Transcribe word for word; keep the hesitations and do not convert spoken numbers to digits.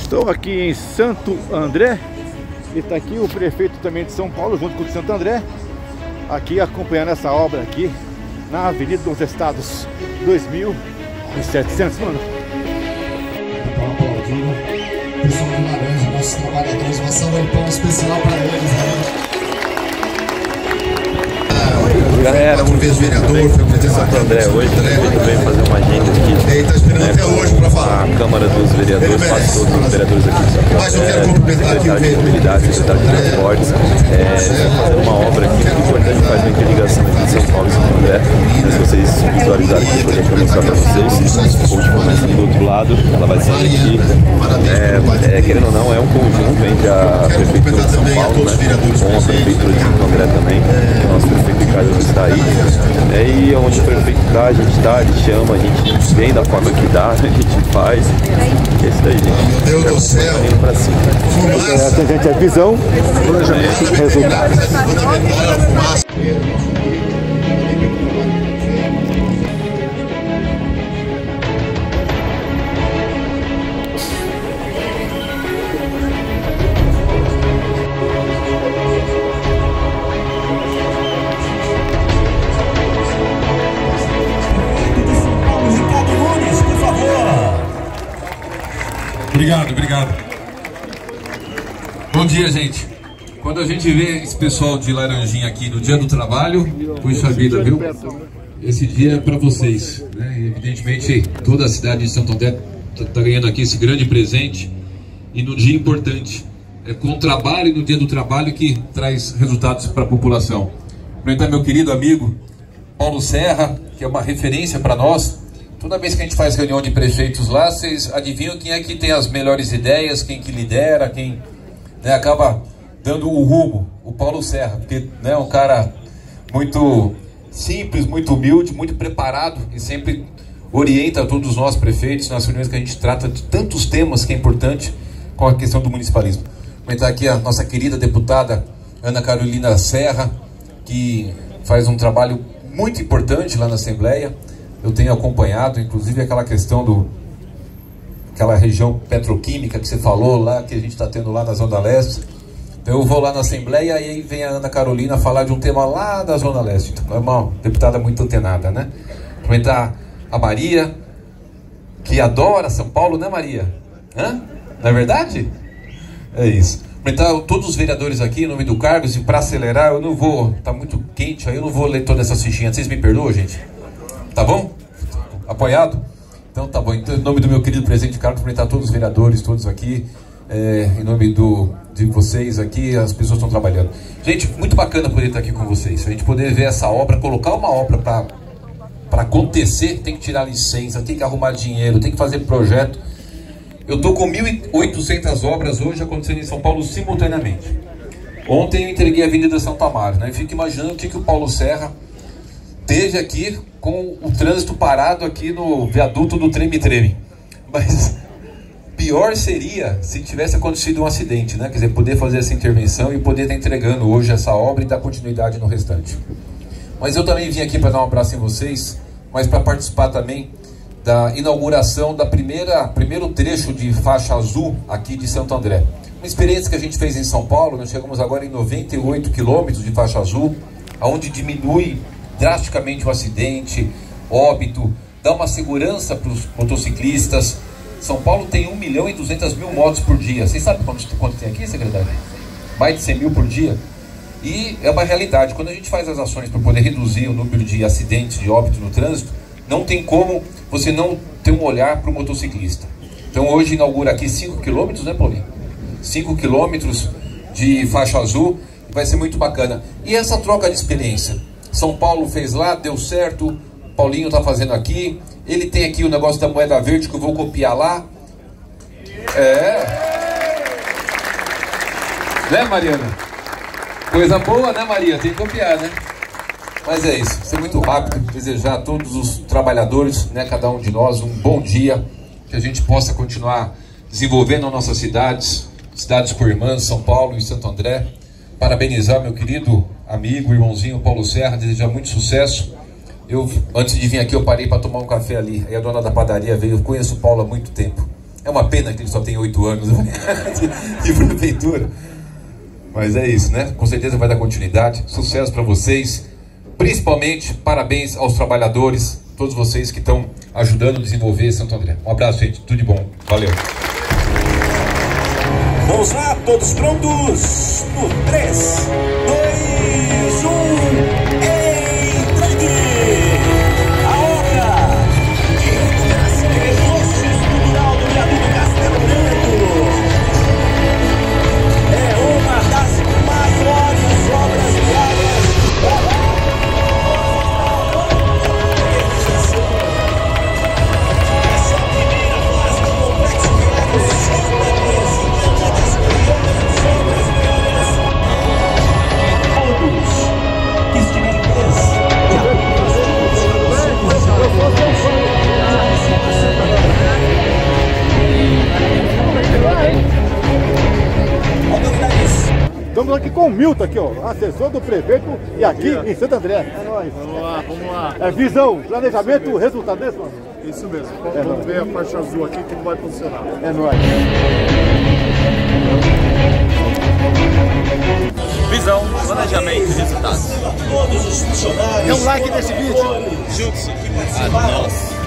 Estou aqui em Santo André e está aqui o prefeito também de São Paulo, junto com o de Santo André, aqui acompanhando essa obra aqui na Avenida dos Estados, dois mil e setecentos, mano. Então, aplaudindo o pessoal de Laranja, nossos trabalhadores, uma salva de palmas especial para eles, né? Galera, Quatro vezes vereador, foi presidente de Santo André hoje, o prefeito veio fazer uma agenda aqui. Ele está esperando né, até hoje para falar. A Câmara dos Vereadores, quase todos os vereadros aqui de Santo André, Mas eu quero cumprimentar aqui o secretário de Mobilidade, secretário de Transportes, é, fazendo uma obra aqui muito importante, faz uma interligação entre São Paulo e Santo André. Se vocês visualizarem aqui, eu vou mostrar para vocês. A ponte começa do outro lado, ela vai sair aqui. É, é, querendo ou não, é um conjunto entre a Prefeitura de São Paulo, né, com a Prefeitura de Santo André também. O nosso prefeito Ricardo está aí. É, e onde o prefeito está, a gente está, ele chama, a gente vem da forma que dá, a gente faz. E é isso daí, gente. Meu Deus do céu! Pra cima. Essa, gente, é visão, planejamento e resultados. Obrigado, obrigado. Bom dia, gente. Quando a gente vê esse pessoal de Laranjinha aqui no dia do trabalho, puxa vida, viu? Esse dia é para vocês, né? E, evidentemente, toda a cidade de Santo André está ganhando aqui esse grande presente e num dia importante. É com o trabalho e no dia do trabalho que traz resultados para a população. Cumprimentar meu querido amigo Paulo Serra, que é uma referência para nós. Toda vez que a gente faz reunião de prefeitos lá, vocês adivinham quem é que tem as melhores ideias, quem que lidera, quem, né, acaba dando o rumo? O Paulo Serra, porque, né, é um cara muito simples, muito humilde, muito preparado e sempre orienta todos nós prefeitos nas reuniões que a gente trata de tantos temas que é importante com a questão do municipalismo. Vou comentar aqui a nossa querida deputada Ana Carolina Serra, que faz um trabalho muito importante lá na Assembleia. Eu tenho acompanhado, inclusive, aquela questão do... aquela região petroquímica que você falou lá, que a gente está tendo lá na Zona Leste. Então eu vou lá na Assembleia e aí vem a Ana Carolina falar de um tema lá da Zona Leste. Então, é uma deputada muito antenada, né? Comentar a Maria, que adora São Paulo, né, Maria? Hã? Não é verdade? É isso. Comentar todos os vereadores aqui, em nome do Carlos, e para acelerar, eu não vou... Tá muito quente aí, eu não vou ler toda essa fichinha. Vocês me perdoam, gente? Tá bom? Apoiado? Então tá bom. Então, em nome do meu querido presidente Carlos, cumprimentar todos os vereadores, todos aqui, é, em nome do, de vocês aqui, as pessoas estão trabalhando. Gente, muito bacana poder estar aqui com vocês. A gente poder ver essa obra, colocar uma obra para para acontecer, tem que tirar licença, tem que arrumar dinheiro, tem que fazer projeto. Eu tô com mil e oitocentas obras hoje acontecendo em São Paulo simultaneamente. Ontem eu entreguei a Avenida Santo Amaro, né? E fico imaginando o que, que o Paulo Serra teve aqui com o trânsito parado aqui no viaduto do Treme-Treme. Mas pior seria se tivesse acontecido um acidente, né? Quer dizer, poder fazer essa intervenção e poder estar entregando hoje essa obra e dar continuidade no restante. Mas eu também vim aqui para dar um abraço em vocês, mas para participar também da inauguração da primeira primeiro trecho de faixa azul aqui de Santo André. Uma experiência que a gente fez em São Paulo, nós chegamos agora em noventa e oito quilômetros de faixa azul, onde diminui drasticamente o acidente, óbito, dá uma segurança para os motociclistas. São Paulo tem um milhão e duzentas mil motos por dia. Vocês sabem quanto, quanto tem aqui, secretário? Mais de cem mil por dia. E é uma realidade. Quando a gente faz as ações para poder reduzir o número de acidentes, de óbitos no trânsito, não tem como você não ter um olhar para o motociclista. Então hoje inaugura aqui cinco quilômetros, né, Paulinho? cinco quilômetros de faixa azul. Vai ser muito bacana. E essa troca de experiência? São Paulo fez lá, deu certo, Paulinho está fazendo aqui, ele tem aqui o negócio da moeda verde que eu vou copiar lá. É. Né, Mariana? Coisa boa, né, Maria? Tem que copiar, né? Mas é isso, ser muito rápido, desejar a todos os trabalhadores, né, cada um de nós, um bom dia, que a gente possa continuar desenvolvendo as nossas cidades, cidades por irmãs, São Paulo e Santo André. Parabenizar meu querido amigo, irmãozinho Paulo Serra, desejar muito sucesso. Eu, antes de vir aqui, eu parei para tomar um café ali. Aí a dona da padaria veio, eu conheço o Paulo há muito tempo. É uma pena que ele só tem oito anos de prefeitura. Mas é isso, né? Com certeza vai dar continuidade. Sucesso para vocês. Principalmente, parabéns aos trabalhadores, todos vocês que estão ajudando a desenvolver Santo André. Um abraço, gente. Tudo de bom. Valeu. Vamos lá, todos prontos? No três, dois, um, entregue! A obra de recurso estrutural do viaduto Castelo Branco é uma das maiores obras viárias da essa primeira fase do complexo viário Santa Terezinha das maiores obras viárias. Todos que estiverem presos Estamos aqui com o Milton, aqui, ó, assessor do prefeito e aqui em Santo André. É nóis. Vamos lá, vamos lá. É visão, planejamento, resultado desse, mano? Isso mesmo. Vamos, é vamos ver a faixa azul aqui, como vai funcionar. É nóis. Visão, planejamento e resultados. todos os funcionários. Dê um like nesse vídeo. Juntos. Ah, nossa.